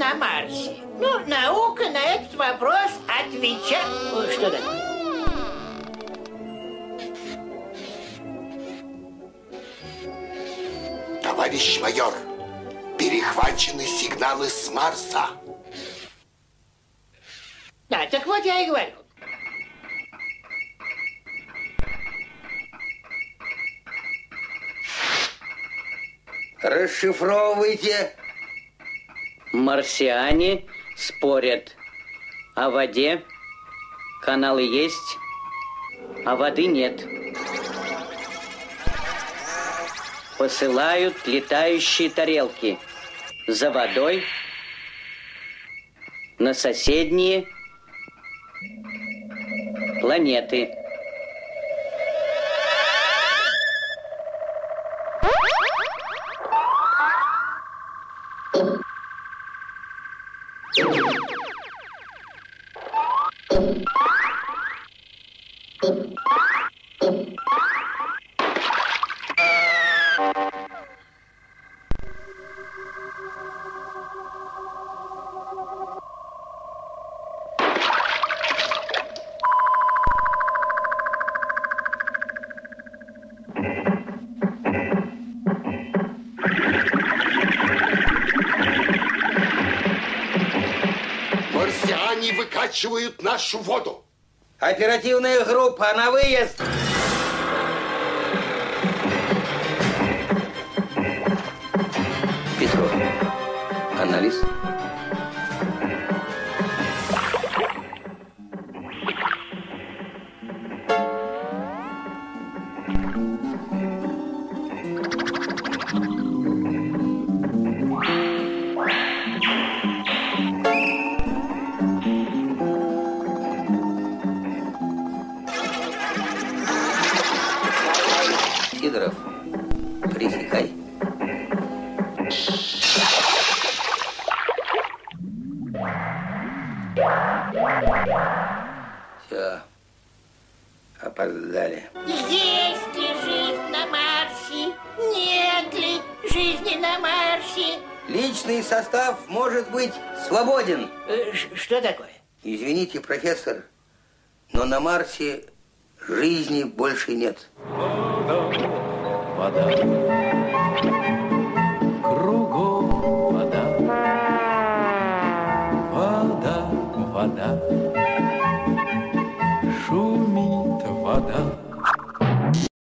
на Марсе? Ну, наука на этот вопрос отвечает. Что такое? Товарищ майор, перехвачены сигналы с Марса. Да, так вот я и говорю. Расшифровывайте. Марсиане спорят о воде. Каналы есть, а воды нет. Посылают летающие тарелки за водой на соседние планеты. Марсиане выкачивают нашу воду. Оперативная группа на выезд. Петров. Анализ. Сидоров, пресекай. Все, опоздали. Есть ли жизнь на Марсе? Нет ли жизни на Марсе? Личный состав может быть свободен. Что такое? Извините, профессор, но на Марсе жизни больше нет. Вода, кругом вода, вода, вода, шумит вода.